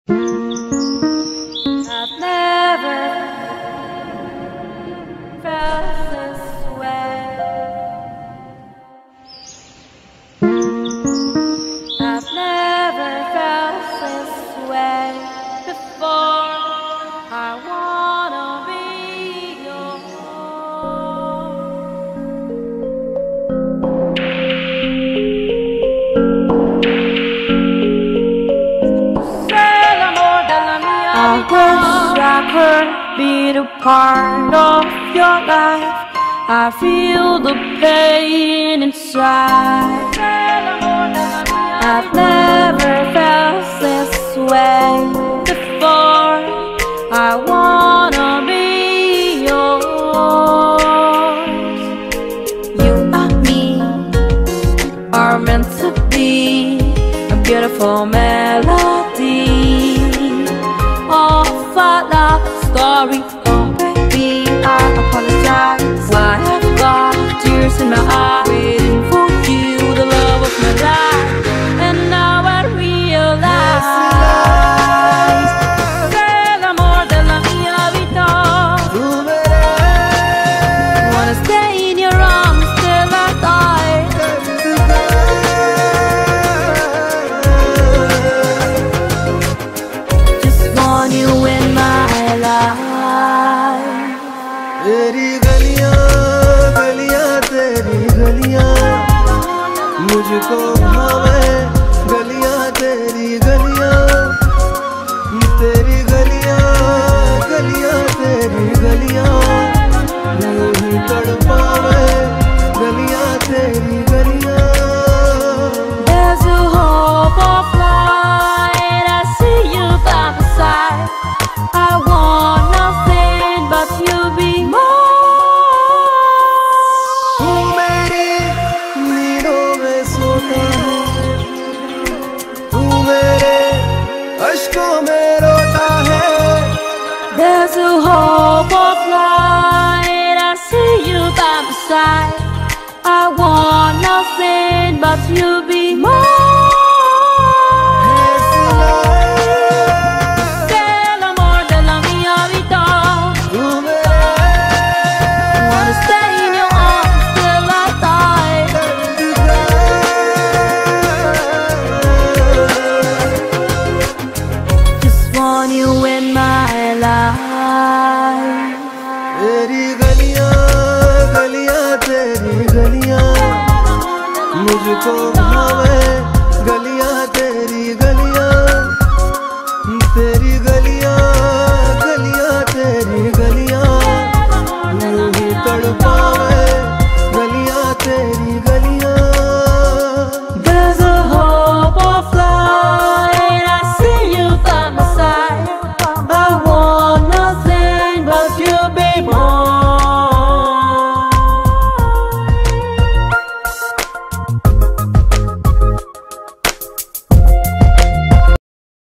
I've never felt this way. I've never felt this way before. I wanna be yours. I wish I could be the part of your life. I feel the pain inside. I've never felt this way before. I wanna be yours. You and me are meant to be a beautiful melody of our love story. Oh baby, I apologize. I have got tears in my eyes, waiting for you, the love of my life. And now I realize, sei l'amor della mia vita. Wanna stay in your arms till I die. Just want you in my life. तेरी गलियां गलियां तेरी गलियां मुझको भावे, गलियां तेरी गलियां तेरी गलियां गलियां तेरी गलियां यूं ही तड़पावे, गलियां तेरी गलियां. There's a hope of light, I see you by my side. I want nothing but you be more. तू मेरी नींदों में सोता है, तू मेरे अश्कों में रोता है. There's a hope of light, I see you by my side. I want nothing but you be more. Sei l'amor della mia vita. Wanna stay in your arms till I die. Just want you in my life. तेरी गलियां गलियां तेरी गलियां मुझको भावे, गलियां तेरी गलियां तेरी गलियां गलियां तेरी गलियां यूं ही तड़पा